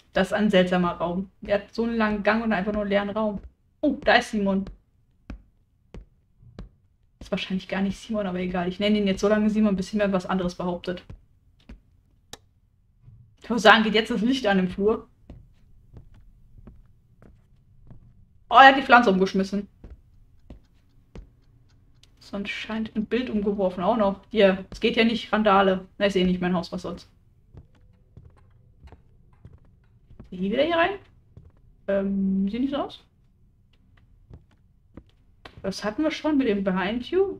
Das ist ein seltsamer Raum. Er hat so einen langen Gang und einfach nur einen leeren Raum. Oh, da ist Simon. Ist wahrscheinlich gar nicht Simon, aber egal. Ich nenne ihn jetzt so lange Simon, bis er mir was anderes behauptet. Ich würde sagen, geht jetzt das Licht an im Flur. Oh, er hat die Pflanze umgeschmissen. Sonst scheint ein Bild umgeworfen. Auch noch. Hier, es geht ja nicht. Randale. Na, ist eh nicht mein Haus, was sonst. Die wieder hier rein? Sieht nicht so aus. Das hatten wir schon mit dem Behind You.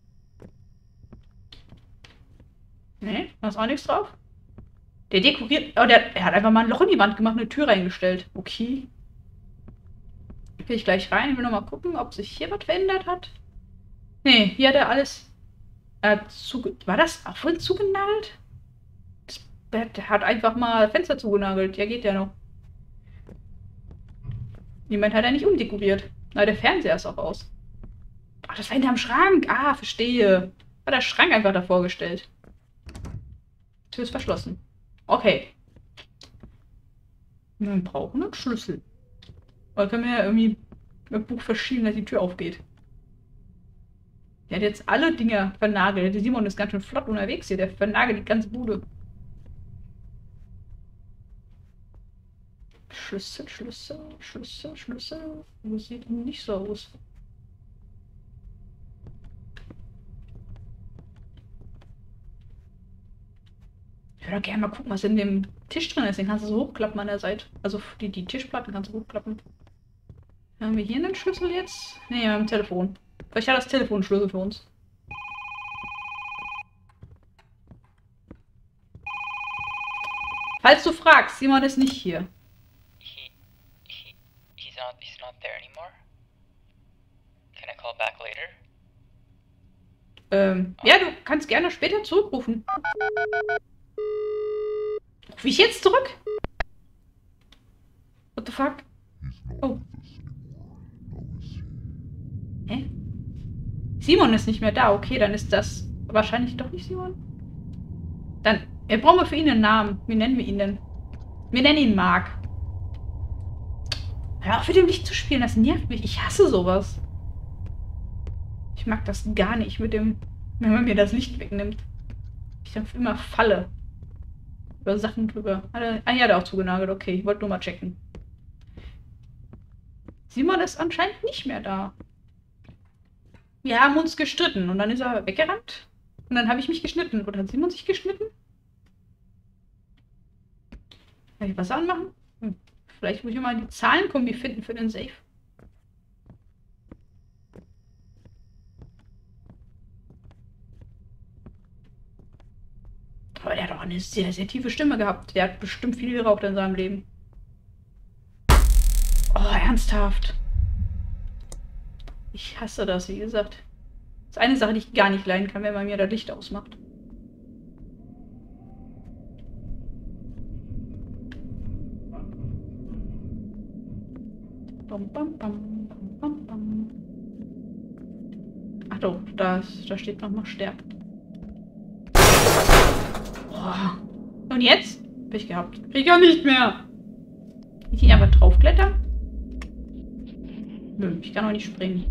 Ne, da ist auch nichts drauf. Der dekoriert. Oh, er hat einfach mal ein Loch in die Wand gemacht und eine Tür reingestellt. Okay. Gehe ich gleich rein. Ich will nochmal gucken, ob sich hier was verändert hat. Ne, hier hat er alles. War das auch vorhin zugenagelt? Der hat einfach mal Fenster zugenagelt. Ja, geht ja noch. Niemand hat er nicht umdekoriert. Na, der Fernseher ist auch aus. Ach, das war hinterm Schrank. Ah, verstehe. Hat der Schrank einfach davor gestellt. Tür ist verschlossen. Okay. Wir brauchen einen Schlüssel. Oder können wir ja irgendwie im Buch verschieben, dass die Tür aufgeht. Der hat jetzt alle Dinger vernagelt. Der Simon ist ganz schön flott unterwegs hier. Der vernagelt die ganze Bude. Schlüssel, Schlüssel, Schlüssel, Schlüssel. Das sieht nicht so aus. Ich würde gerne mal gucken, was in dem Tisch drin ist. Den kannst du so hochklappen an der Seite. Also die Tischplatten kannst du hochklappen. Haben wir hier einen Schlüssel jetzt? Ne, wir haben ein Telefon. Vielleicht hat das Telefon einen Schlüssel für uns. Falls du fragst, Simon ist nicht hier. He's not there anymore. Can I call back later? Ja, du kannst gerne später zurückrufen. Ruf ich jetzt zurück? What the fuck? Oh. Hä? Simon ist nicht mehr da. Okay, dann ist das wahrscheinlich doch nicht Simon. Dann brauchen wir für ihn einen Namen. Wie nennen wir ihn denn? Wir nennen ihn Mark. Hör auf, mit dem Licht zu spielen. Das nervt mich. Ich hasse sowas. Ich mag das gar nicht mit dem, wenn man mir das Licht wegnimmt. Ich dann immer falle. Über Sachen drüber. Ah ja, der hat auch zugenagelt. Okay, ich wollte nur mal checken. Simon ist anscheinend nicht mehr da. Wir haben uns gestritten und dann ist er weggerannt. Und dann habe ich mich geschnitten. Oder hat Simon sich geschnitten? Kann ich was anmachen? Vielleicht muss ich mal die Zahlenkombi finden für den Safe. Aber der hat auch eine sehr, sehr tiefe Stimme gehabt. Der hat bestimmt viel geraucht in seinem Leben. Oh, ernsthaft. Ich hasse das, wie gesagt. Das ist eine Sache, die ich gar nicht leiden kann, wenn man mir das Licht ausmacht. Bam, bam, bam, bam, bam. Ach doch, da steht nochmal sterben. Oh. Und jetzt? Pech gehabt. Krieg ich ja nicht mehr. Kann ich hier einfach draufklettern? Nö, ich kann auch nicht springen.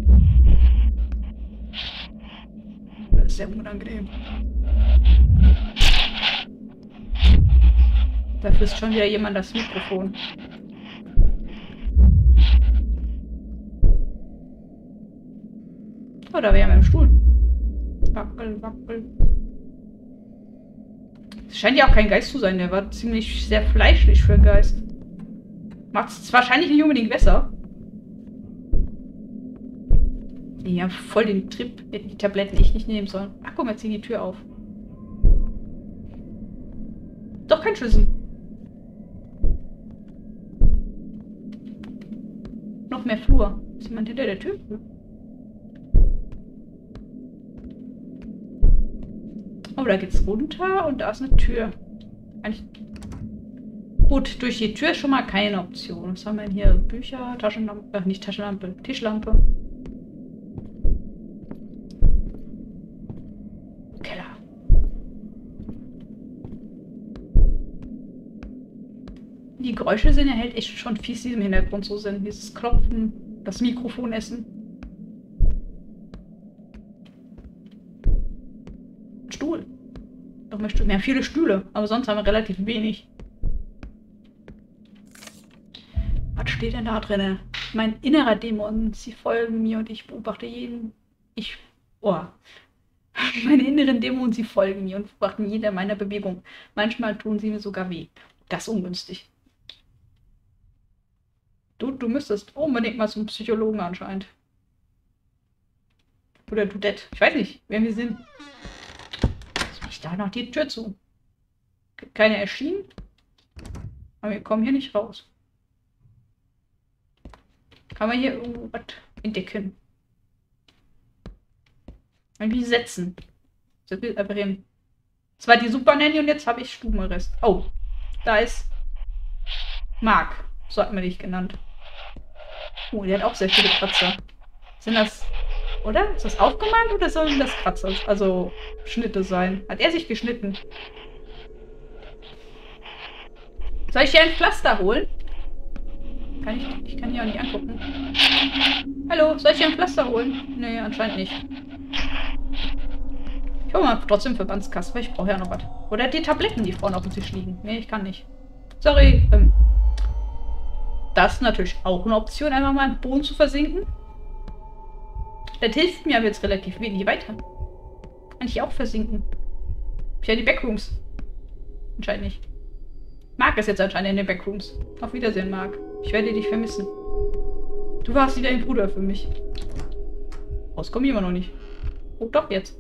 Das ist sehr unangenehm. Da frisst schon wieder jemand das Mikrofon. Oh, da wäre ja mit dem Stuhl. Wackel, wackel. Es scheint ja auch kein Geist zu sein. Der war ziemlich sehr fleischlich für einen Geist. Macht es wahrscheinlich nicht unbedingt besser. Die haben voll den Trip. Hätten die Tabletten echt nicht nehmen sollen. Ach guck mal, jetzt zieh die Tür auf. Doch kein Schlüssel. Noch mehr Flur. Ist jemand hinter der Tür? Oh, da geht's runter und da ist eine Tür. Eigentlich. Gut, durch die Tür ist schon mal keine Option. Was haben wir denn hier? Bücher, Taschenlampe, nicht Taschenlampe, Tischlampe. Keller. Die Geräusche sind ja halt echt schon fies, die im Hintergrund so sind. Dieses Klopfen, das Mikrofon essen. Stuhl. Doch mehr Stühle. Wir haben viele Stühle, aber sonst haben wir relativ wenig. Was steht denn da drin? Mein innerer Dämon. Sie folgen mir und ich beobachte jeden. Meine inneren Dämonen, sie folgen mir und beobachten jede meiner Bewegungen. Manchmal tun sie mir sogar weh. Das ist ungünstig. Du müsstest unbedingt mal zum Psychologen anscheinend. Oder du det. Ich weiß nicht, wer wir sind. Jetzt mache ich da noch die Tür zu. Keine erschienen. Aber wir kommen hier nicht raus. Kann man hier irgendwo was entdecken? Irgendwie setzen. Das will einfach hin. Das war die Super Nanny und jetzt habe ich Stubenrest. Oh, da ist Mark. So hat man dich genannt. Oh, der hat auch sehr viele Kratzer. Sind das, oder? Ist das aufgemalt oder sollen das Kratzer, also Schnitte sein? Hat er sich geschnitten? Soll ich hier ein Pflaster holen? Ich kann hier auch nicht angucken. Hallo, soll ich hier ein Pflaster holen? Nee, anscheinend nicht. Ich hole mal trotzdem Verbandskasten, weil ich brauche ja noch was. Oder die Tabletten, die vorne auf dem Tisch liegen. Nee, ich kann nicht. Sorry. Das ist natürlich auch eine Option, einfach mal im Boden zu versinken. Das hilft mir aber jetzt relativ wenig weiter. Kann ich auch versinken. Ich ja die Backrooms. Anscheinend nicht. Mark ist jetzt anscheinend in den Backrooms. Auf Wiedersehen, Mark. Ich werde dich vermissen. Du warst wieder ein Bruder für mich. Rauskomme ich immer noch nicht. Oh, doch, jetzt.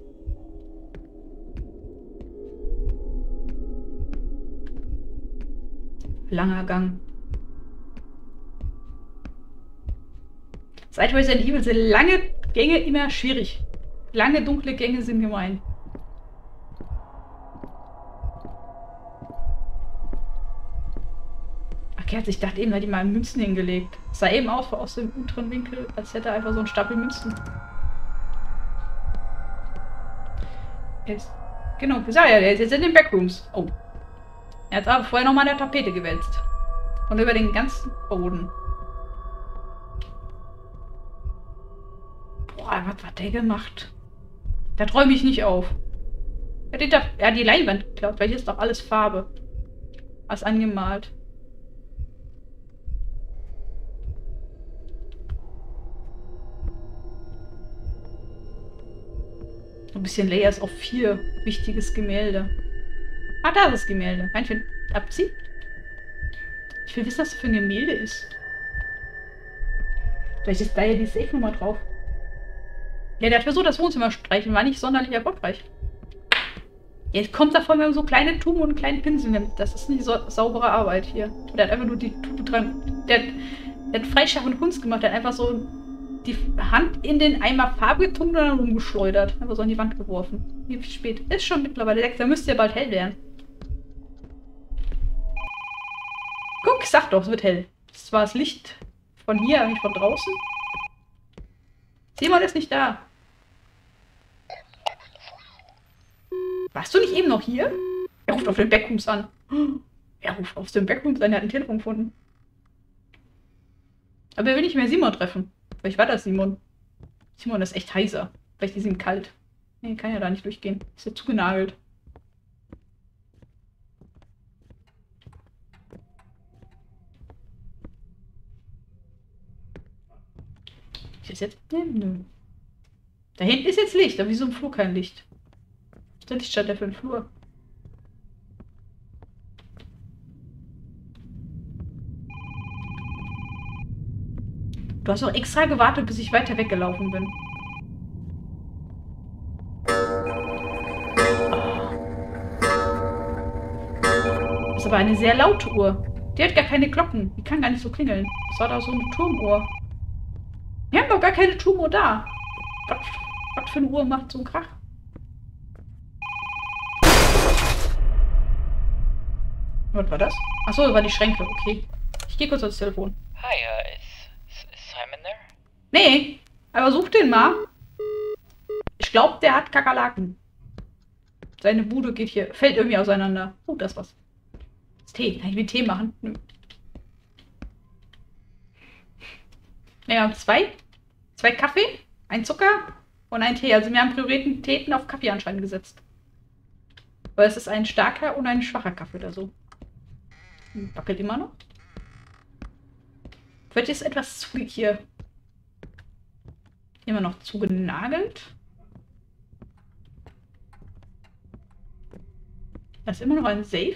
Langer Gang. Seit Resident Evil sind lange Gänge immer schwierig. Lange, dunkle Gänge sind gemein. Ach, Kerz, ich dachte eben, da hat die mal Münzen hingelegt. Es sah eben aus dem unteren Winkel, als hätte er einfach so einen Stapel Münzen. Jetzt. Genau, ich sag ja, der ist jetzt in den Backrooms. Oh. Er hat aber vorher nochmal eine Tapete gewälzt. Und über den ganzen Boden. Boah, was hat der gemacht? Da träume ich nicht auf. Er hat die Leinwand geklaut, weil hier ist doch alles Farbe. Alles angemalt. Ein bisschen Layers auf 4. Wichtiges Gemälde. Ah, da ist das Gemälde. Meinst abziehen? Ich will wissen, was das für ein Gemälde ist. Vielleicht ist da ja die Safe-Nummer drauf. Ja, der hat versucht, das Wohnzimmer streichen. War nicht sonderlich erfolgreich. Jetzt kommt davon, wir haben so kleine Tuben und einen kleinen Pinsel nimmt. Das ist nicht so saubere Arbeit hier. Der hat einfach nur die Tube dran. Der hat freischaffende Kunst gemacht. Der hat einfach so die Hand in den Eimer Farbe getunkt und dann rumgeschleudert. Einfach so an die Wand geworfen. Wie spät? Ist schon mittlerweile 6. Da müsste ja bald hell werden. Guck, ich sag doch, es wird hell. Das war das Licht von hier, nicht von draußen. Simon ist nicht da. Warst du nicht eben noch hier? Er ruft auf den Backrooms an. Er ruft auf den Backrooms an, er hat ein Telefon gefunden. Aber er will nicht mehr Simon treffen. Vielleicht war das Simon. Simon ist echt heiser. Vielleicht ist ihm kalt. Nee, kann ja da nicht durchgehen. Ist ja zugenagelt. Ist das jetzt? Nö. Da hinten ist jetzt Licht, aber wieso im Flur kein Licht? Was ist der Lichtschalter für den Flur? Du hast doch extra gewartet, bis ich weiter weggelaufen bin. Das ist aber eine sehr laute Uhr. Die hat gar keine Glocken. Die kann gar nicht so klingeln. Das war doch so eine Turmuhr. Wir haben doch gar keine Turmuhr da. Was für eine Uhr macht so einen Krach? Was war das? Achso, das waren die Schränke. Okay. Ich gehe kurz ans Telefon. Hi, is Simon there? Nee, aber such den mal. Ich glaube, der hat Kakerlaken. Seine Bude geht hier, fällt irgendwie auseinander. Oh, das ist was. Das ist Tee. Kann ich mir Tee machen? Nö. Ja, zwei Kaffee, ein Zucker und ein Tee. Also wir haben Prioritäten auf Kaffee anscheinend gesetzt. Weil es ist ein starker und ein schwacher Kaffee oder so. Wackelt immer noch. Wird jetzt etwas zu hier immer noch zugenagelt. Da ist immer noch ein Safe.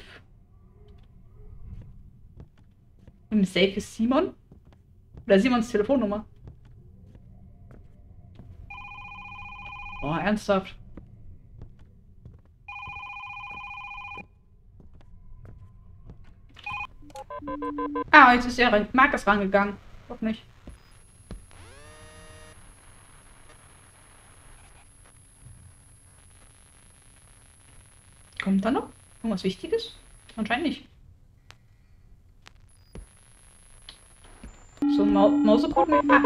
Im Safe ist Simon. Oder Simons Telefonnummer. Oh, ernsthaft. Ah, jetzt ist der Markus rangegangen. Doch nicht. Kommt da noch? Irgendwas Wichtiges? Anscheinend nicht. So, Mausecode? Ah.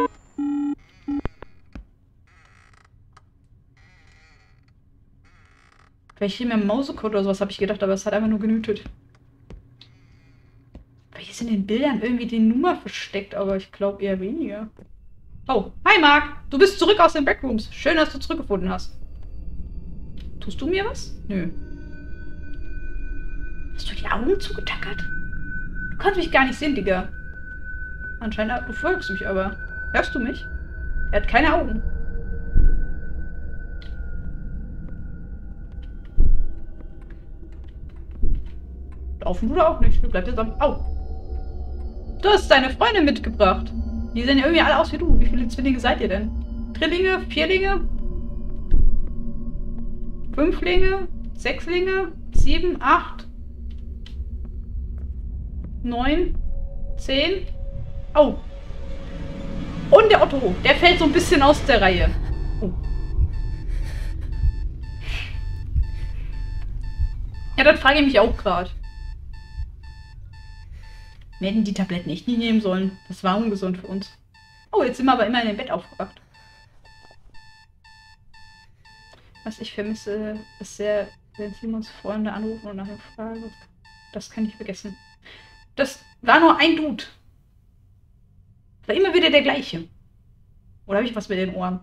Vielleicht hier mehr Mausecode oder sowas, habe ich gedacht, aber es hat einfach nur genütet. Vielleicht ist in den Bildern irgendwie die Nummer versteckt, aber ich glaube eher weniger. Oh, hi Marc! Du bist zurück aus den Backrooms. Schön, dass du zurückgefunden hast. Tust du mir was? Nö. Hast du die Augen zugetackert? Du kannst mich gar nicht sehen, Digga. Anscheinend, du folgst mich aber. Hörst du mich? Er hat keine Augen. Laufen du da auch nicht. Du bleibst jetzt am... Au! Du hast deine Freunde mitgebracht. Die sehen ja irgendwie alle aus wie du. Wie viele Zwillinge seid ihr denn? Drillinge? Vierlinge? Fünflinge? Sechslinge? 7, 8? 9? 10? Oh. Und der Otto. Der fällt so ein bisschen aus der Reihe. Oh. Ja, das frage ich mich auch gerade. Wir hätten die Tabletten echt nie nehmen sollen. Das war ungesund für uns. Oh, jetzt sind wir aber immer in dem Bett aufgewacht. Was ich vermisse, ist sehr, wenn Simons Freunde anrufen und nach ihm fragen. Das kann ich vergessen. Das war nur ein Dude. War immer wieder der gleiche. Oder habe ich was mit den Ohren?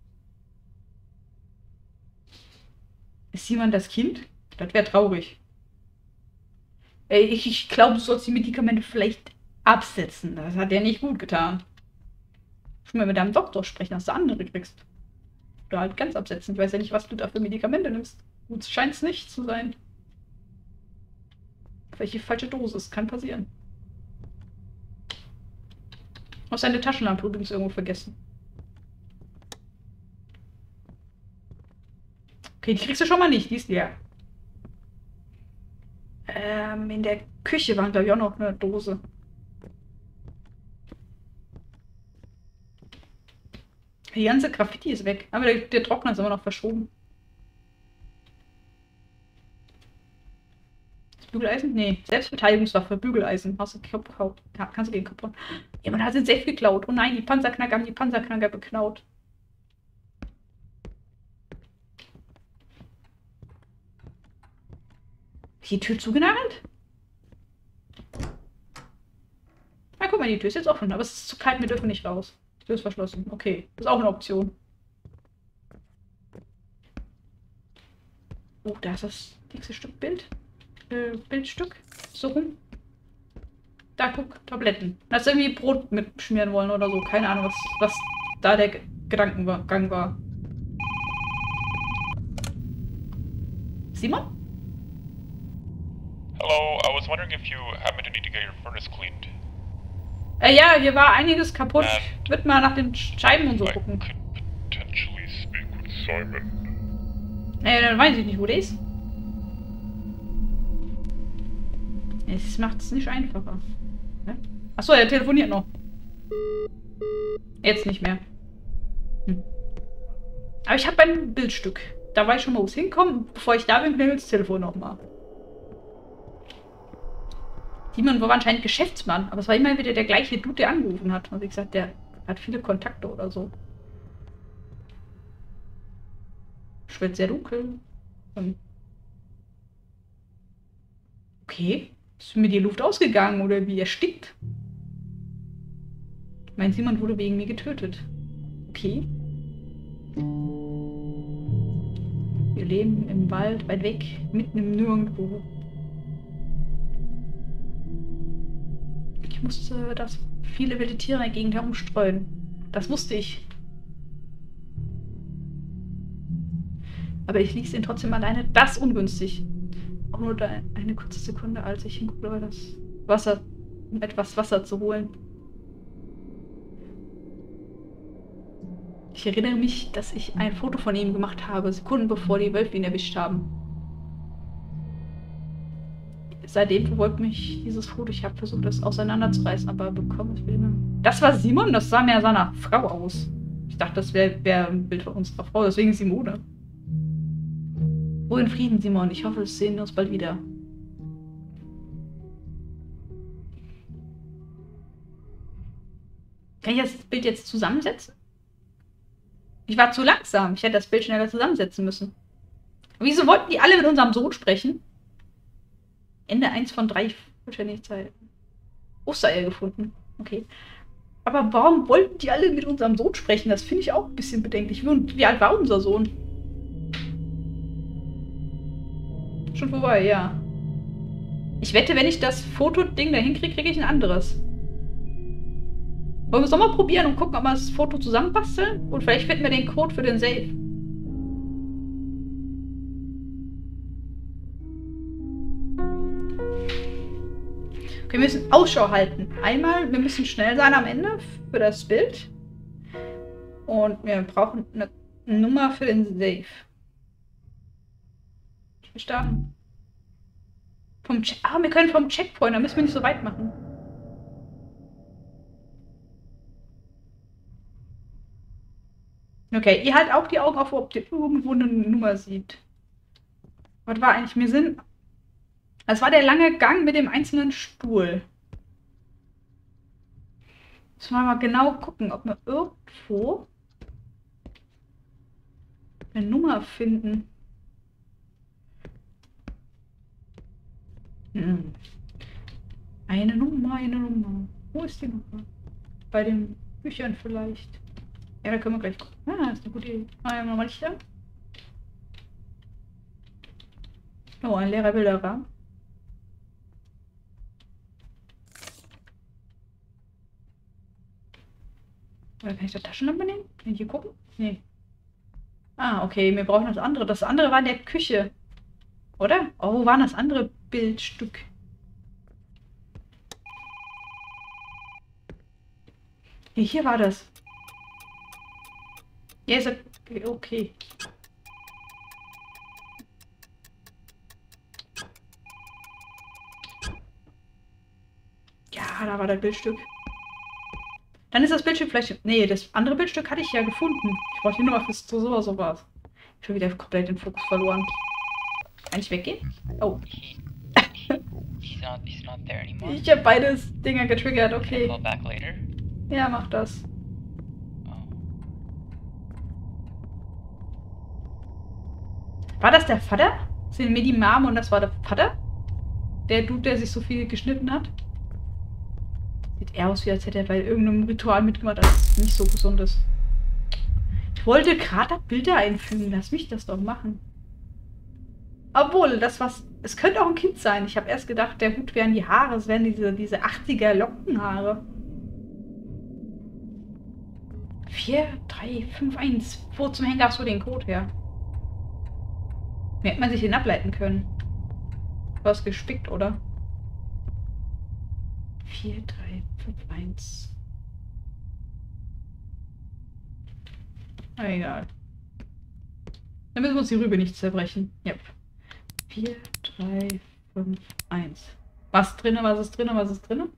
Ist Simon das Kind? Das wäre traurig. Ey, ich glaube, du sollst die Medikamente vielleicht absetzen. Das hat dir nicht gut getan. Schon mal mit deinem Doktor sprechen, dass du andere kriegst. Oder halt ganz absetzen. Ich weiß ja nicht, was du da für Medikamente nimmst. Gut, scheint es nicht zu sein. Welche falsche Dosis? Kann passieren. Du hast deine Taschenlampe übrigens irgendwo vergessen. Okay, die kriegst du schon mal nicht. Die ist leer. In der Küche war, glaube ich, auch noch eine Dose. Die ganze Graffiti ist weg. Aber der Trockner ist immer noch verschoben. Das Bügeleisen? Nee. Selbstverteidigungswaffe, Bügeleisen. Kannst du gegen kaputt. Jemand hat den Safe geklaut. Oh nein, die Panzerknacker haben die Panzerknacker beklaut. Ist die Tür zugenagelt? Na, guck mal, die Tür ist jetzt offen. Aber es ist zu kalt, wir dürfen nicht raus. Die Tür ist verschlossen. Okay, das ist auch eine Option. Oh, da ist das nächste Stück Bild. Bildstück. So rum. Da, guck, Tabletten. Hast du irgendwie Brot mitschmieren wollen oder so. Keine Ahnung, was da der Gedankengang war. Simon? Hello, I was wondering if you happen to need to get your furnace cleaned. Ja, hier war einiges kaputt. Wird mal nach den Scheiben und so I gucken. could potentially speak with Simon. Dann weiß ich nicht, wo der ist. Es macht es nicht einfacher. Ja? Achso, er telefoniert noch. Jetzt nicht mehr. Aber ich habe ein Bildstück. Da weiß ich schon mal, wo es hinkommt. Bevor ich da bin, klingelt das Telefon nochmal. Simon war anscheinend Geschäftsmann, aber es war immer wieder der gleiche Dude, der angerufen hat. Und wie gesagt, der hat viele Kontakte oder so. Es wird sehr dunkel. Okay. Ist mir die Luft ausgegangen oder wie? Erstickt? Mein Simon wurde wegen mir getötet. Okay. Wir leben im Wald, weit weg, mitten im Nirgendwo. Ich musste das viele wilde Tiere in der Gegend herumstreuen. Das wusste ich. Aber ich ließ ihn trotzdem alleine. Das ungünstig. Auch nur eine kurze Sekunde, als ich hinguckte, war das Wasser, um etwas Wasser zu holen. Ich erinnere mich, dass ich ein Foto von ihm gemacht habe, Sekunden bevor die Wölfe ihn erwischt haben. Seitdem verfolgt mich dieses Foto. Ich habe versucht, es auseinanderzureißen, aber bekomme es wieder. Das war Simon? Das sah mehr seiner Frau aus. Ich dachte, das wäre ein Bild von unserer Frau, deswegen Simone. Ruhe in Frieden, Simon. Ich hoffe, wir sehen uns bald wieder. Kann ich das Bild jetzt zusammensetzen? Ich war zu langsam. Ich hätte das Bild schneller zusammensetzen müssen. Wieso wollten die alle mit unserem Sohn sprechen? Ende 1 von 3 wahrscheinlich Zeit. Ostereier gefunden. Okay. Aber warum wollten die alle mit unserem Sohn sprechen? Das finde ich auch ein bisschen bedenklich. Wie alt war unser Sohn? Schon vorbei, ja. Ich wette, wenn ich das Fotoding da hinkriege, kriege ich ein anderes. Wollen wir es nochmal probieren und gucken, ob wir das Foto zusammenbasteln? Und vielleicht finden wir den Code für den Safe. Okay, wir müssen Ausschau halten. Einmal, wir müssen schnell sein am Ende für das Bild. Und wir brauchen eine Nummer für den Safe. Wir starten. Wir können vom Checkpoint, da müssen wir nicht so weit machen. Okay, ihr halt auch die Augen auf, ob ihr irgendwo eine Nummer sieht. Was war eigentlich mir Sinn? Das war der lange Gang mit dem einzelnen Stuhl. Müssen wir mal genau gucken, ob wir irgendwo eine Nummer finden. Eine Nummer, eine Nummer. Wo ist die Nummer? Bei den Büchern vielleicht. Ja, da können wir gleich gucken. Ah, ist eine gute Idee. Ah, ja, nochmal Lichter. Oh, ein leerer Bilderrahmen. Oder kann ich da Taschenlampe nehmen? Kann ich hier gucken? Nee. Ah, okay, wir brauchen das andere. Das andere war in der Küche. Oder? Oh, wo war das andere Bildstück? Nee, hier war das. Ja, ist okay. Ja, da war das Bildstück. Dann ist das Bildstück vielleicht... Nee, das andere Bildstück hatte ich ja gefunden. Ich brauche hier nur mal fürs Tresor sowas. Ich habe wieder komplett den Fokus verloren. Kann ich weggehen? Oh. He's not there anymore. Ich habe beides Dinger getriggert, Can I okay. call back later? Ja, mach das. Oh. War das der Vater? Sind mir die Mom und das war der Vater? Der Dude, der sich so viel geschnitten hat? Sieht eher aus, wie als hätte er bei irgendeinem Ritual mitgemacht, das nicht so gesund ist. Ich wollte gerade Bilder einfügen. Lass mich das doch machen. Obwohl, das was... Es könnte auch ein Kind sein. Ich habe erst gedacht, der Hut wären die Haare. Es wären diese 80er Lockenhaare. 4, 3, 5, 1. Wo zum Henker hast du den Code her? Wie hätte man sich den ableiten können? Du hast gespickt, oder? 4, 3, 5, 1. Na egal. Dann müssen wir uns die Rübe nicht zerbrechen. Yep. 4, 3, 5, 1. Was drin, was ist drin, was ist drin?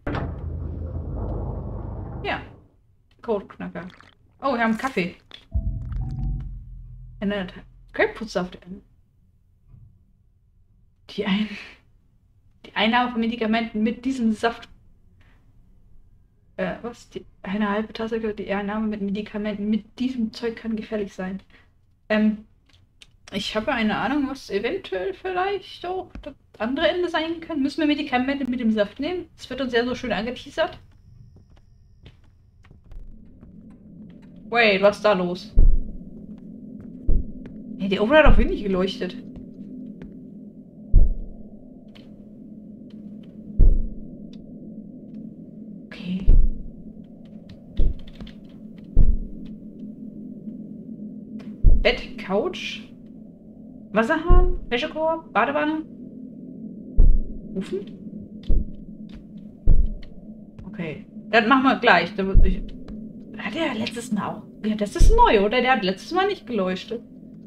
Ja. Codeknacker. Oh, wir haben Kaffee. Grapefruitsaft. Die Einnahme von Medikamenten mit diesem Saft. Was? Eine halbe Tasse, die Einnahme mit Medikamenten mit diesem Zeug kann gefährlich sein. Ich habe eine Ahnung, was eventuell vielleicht auch das andere Ende sein kann. Müssen wir Medikamente mit dem Saft nehmen? Das wird uns ja so schön angeteasert. Wait, was ist da los? Hey, der Ofen hat doch wenig geleuchtet. Okay. Bett, Couch, Wasserhahn, Wäschekorb, Badewanne. Ofen? Okay. Dann machen wir gleich. Hat der letztes Mal auch. Ja, das ist neu, oder? Der hat letztes Mal nicht geleuchtet.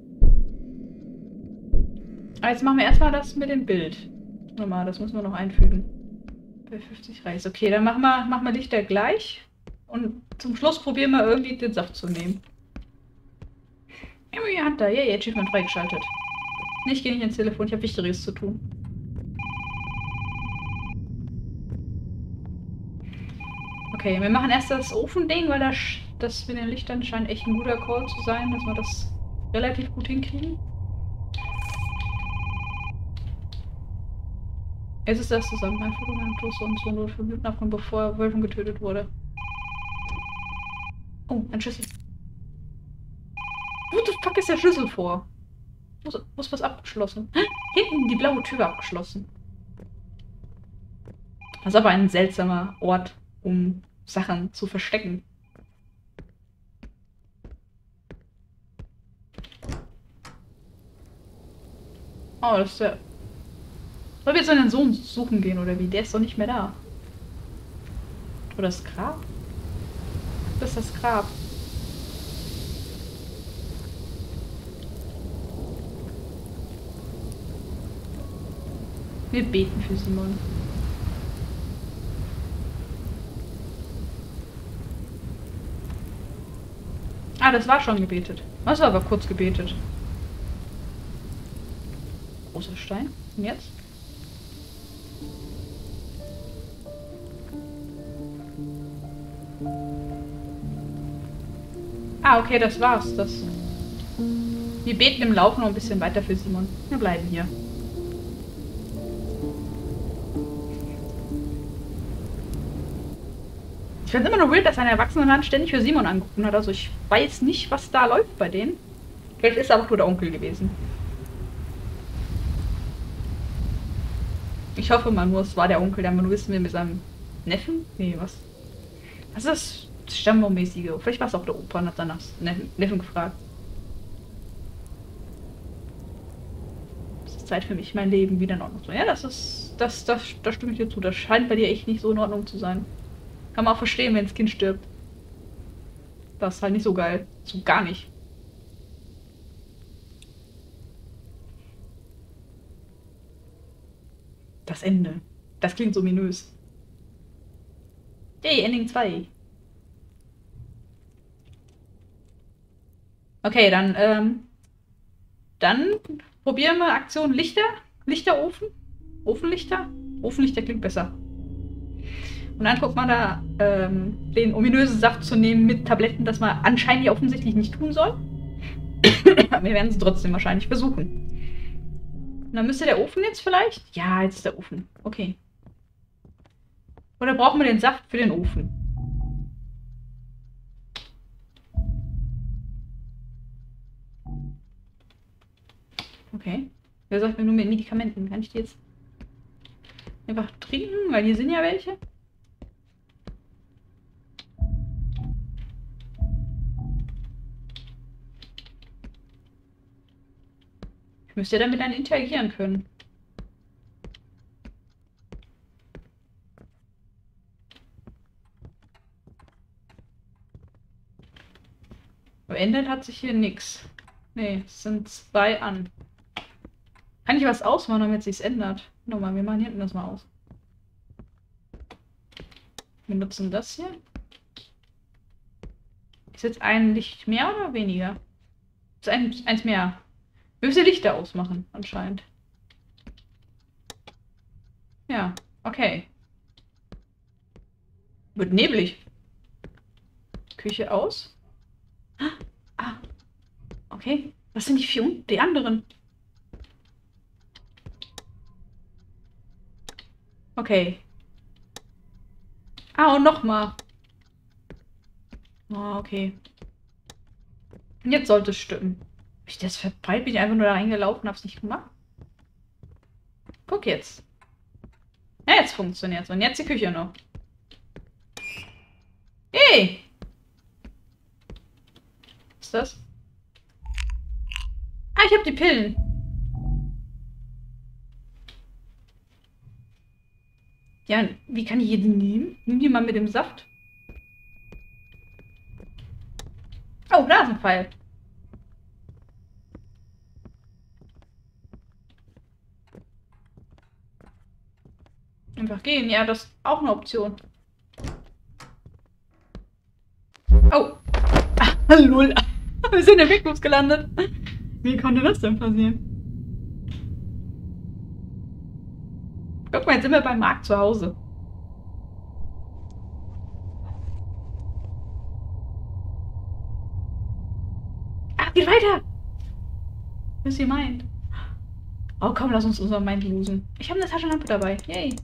Aber jetzt machen wir erstmal das mit dem Bild. Nochmal, das müssen wir noch einfügen. Bei 50 Reis. Okay, dann machen wir Lichter gleich. Und zum Schluss probieren wir irgendwie den Saft zu nehmen. Emily Hunter, yay, Achievement freigeschaltet. Ich gehe nicht ins Telefon, ich habe Wichtigeres zu tun. Okay, wir machen erst das Ofending, weil das mit den Lichtern scheint echt ein guter Call zu sein, dass wir das relativ gut hinkriegen. Jetzt ist das zusammen. Ein Foto meinem Toaster und so nur 5 Minuten abkommen, bevor Wölfen getötet wurde. Oh, ein Schlüssel. Wo the fuck ist der Schlüssel vor? Wo ist was abgeschlossen? Hinten die blaue Tür abgeschlossen. Das ist aber ein seltsamer Ort, um Sachen zu verstecken. Oh, das ist der... Sollen wir jetzt seinen Sohn suchen gehen, oder wie? Der ist doch nicht mehr da. Oder das Grab? Das ist das Grab. Wir beten für Simon. Ah, das war schon gebetet. Das war aber kurz gebetet. Großer Stein. Und jetzt? Ah, okay, das war's. Wir beten im Laufe noch ein bisschen weiter für Simon. Wir bleiben hier. Ich finde es immer noch wild, dass ein erwachsener Mann ständig für Simon angerufen hat. Also ich weiß nicht, was da läuft bei denen. Vielleicht ist er auch nur der Onkel gewesen. Ich hoffe mal nur, es war der Onkel, der mal nur wissen will mit seinem Neffen. Nee, was? Was ist das Stammbaummäßige? Vielleicht war es auch der Opa und hat danach Neffen gefragt. Es ist Zeit für mich, mein Leben wieder in Ordnung zu bringen. Ja, da stimme ich dir zu. Das scheint bei dir echt nicht so in Ordnung zu sein. Kann man auch verstehen, wenn das Kind stirbt. Das ist halt nicht so geil. So gar nicht. Das Ende. Das klingt so ominös. Hey, Ending 2. Okay, dann probieren wir Aktion Lichter. Lichterofen. Ofenlichter. Ofenlichter klingt besser. Und dann guckt man da, den ominösen Saft zu nehmen mit Tabletten, das man anscheinend offensichtlich nicht tun soll. Wir werden es trotzdem wahrscheinlich versuchen. Und dann müsste der Ofen jetzt vielleicht? Ja, jetzt ist der Ofen. Okay. Oder brauchen wir den Saft für den Ofen? Okay. Wer sagt mir nur mit Medikamenten? Kann ich die jetzt einfach trinken? Weil hier sind ja welche. Ich müsste ja damit dann interagieren können. Verändert hat sich hier nichts. Nee, es sind 2 an. Kann ich was ausmachen, damit sich's ändert? Nochmal, wir machen hinten das mal aus. Wir nutzen das hier. Ist jetzt ein Licht mehr oder weniger? Ist eins mehr. Wir müssen Lichter ausmachen, anscheinend. Ja, okay. Wird neblig. Küche aus. Ah, okay. Was sind die anderen? Okay. Ah, und nochmal. Oh, okay. Jetzt sollte es stimmen. Hab ich das verbreit? Bin ich einfach nur da reingelaufen, hab's nicht gemacht? Guck jetzt. Ja, jetzt funktioniert's. Und jetzt die Küche noch. Hey! Was ist das? Ah, ich hab die Pillen. Ja, wie kann ich die nehmen? Nimm die mal mit dem Saft. Oh, da ist ein Pfeil. Einfach gehen, ja, das ist auch eine Option. Oh. Ah, lol. Wir sind im Weglos gelandet. Wie konnte das denn passieren? Guck mal, jetzt sind wir beim Markt zu Hause. Ah, geht weiter. Was ihr meint. Oh komm, lass uns unser Mind losen. Ich habe eine Taschenlampe dabei. Yay.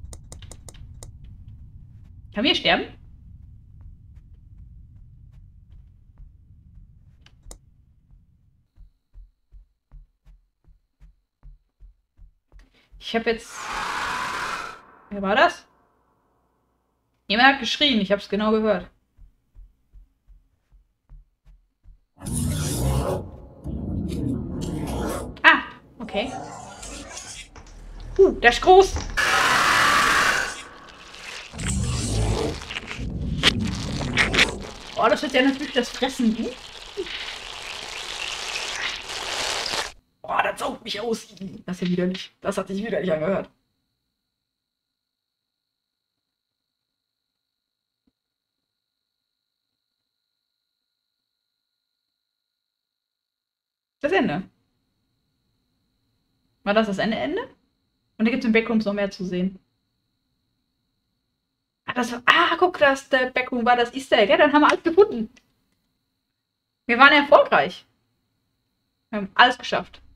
Kann wir sterben? Ich habe jetzt... Wer war das? Jemand hat geschrien, ich habe es genau gehört. Ah, okay. Der ist groß. Oh, das wird ja natürlich das Fressen. Oh, das saugt mich aus. Das ist ja widerlich. Das hat sich widerlich angehört. Das Ende. War das Ende? Und da gibt es im Backrooms noch mehr zu sehen. Guck, das der Backroom war das Easter Egg. Ja, dann haben wir alles gefunden. Wir waren erfolgreich. Wir haben alles geschafft.